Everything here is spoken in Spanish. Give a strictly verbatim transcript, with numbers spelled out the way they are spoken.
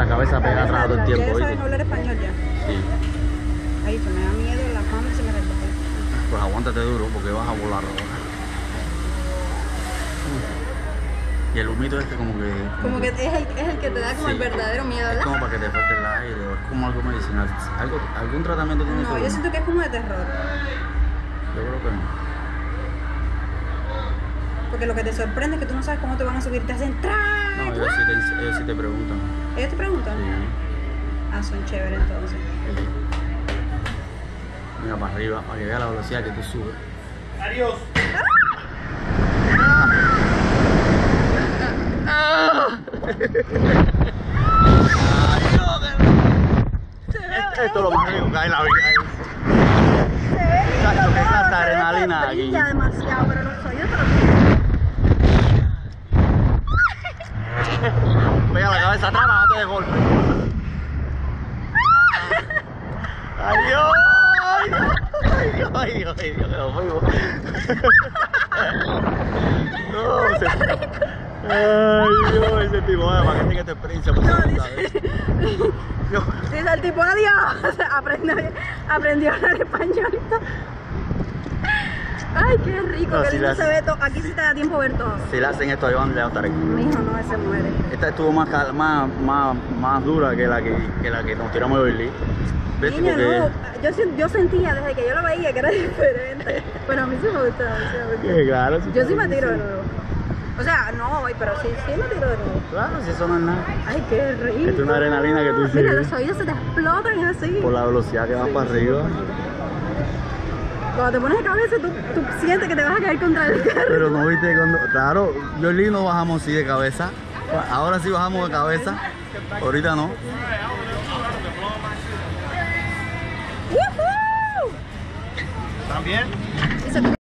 la cabeza pega atrás todo el tiempo. ¿Ya sabes ¿oíste? hablar español ya? Sí. Ahí se me da miedo, la mano se me recoge. Pues aguántate duro porque vas a volar ahora. Y el humito este como que... Como que es el, es el que te da como Sí. el verdadero miedo, Es ¿verdad? como para que te falte el aire, o es como algo medicinal. ¿Algo, ¿Algún tratamiento tiene No, eso? yo siento que es como de terror. Yo creo que no. Porque lo que te sorprende es que tú no sabes cómo te van a subir, te hacen ¡tra! No, ellos sí te, ellos sí te preguntan. Ellos te preguntan. Sí, Ah, son chéveres entonces. sí. Mira para arriba, para que vea la velocidad que tú subes. Adiós. Esto es lo más rico que hay en la vida. Chacho, qué clase de adrenalina aquí. Brilla demasiado, pero los oídos te lo Pega la cabeza atrás, bájate de golpe. ¡Adiós! ¡Ay, Dios! ¡Ay, Dios! ¡Ay, Dios! ¡Que nos fuimos! ¡No! Se... ¡Ay, Dios! Ese tipo, bueno, para que tenga esta experiencia. Pues, No, ¿sabes? dice, Yo... dice el tipo, adiós. Aprendió, aprendió a hablar español. Ay, qué rico, No, qué si lindo las- se ve todo. Aquí sí te da tiempo ver todo. Si le hacen esto a Iván, le va a estar aquí. Mi hijo no, ese muere. Esta estuvo más, cal- más, más, más dura que la que, que la que nos tiramos de Berlín. ¿Ves? Niño, Porque... no, yo, sen- yo sentía desde que yo lo veía que era diferente. Pero a mí sí me gustaba, a mí sí me gustaba. Sí, claro. sí, Yo sí me claro, tiro de sí. nuevo. O sea, no hoy, pero sí, sí me tiro de nuevo. Claro, si eso no es nada. Ay, qué rico. Esto es una adrenalina que tú Mira, sientes. los oídos se te explotan así. Por la velocidad que vas para arriba. Cuando te pones de cabeza, tú, tú sientes que te vas a caer contra el carro. Pero no viste cuando. Claro, yo y Lee no bajamos así de cabeza. Ahora sí bajamos de cabeza. Ahorita no. ¡Woohoo! ¿También? Y se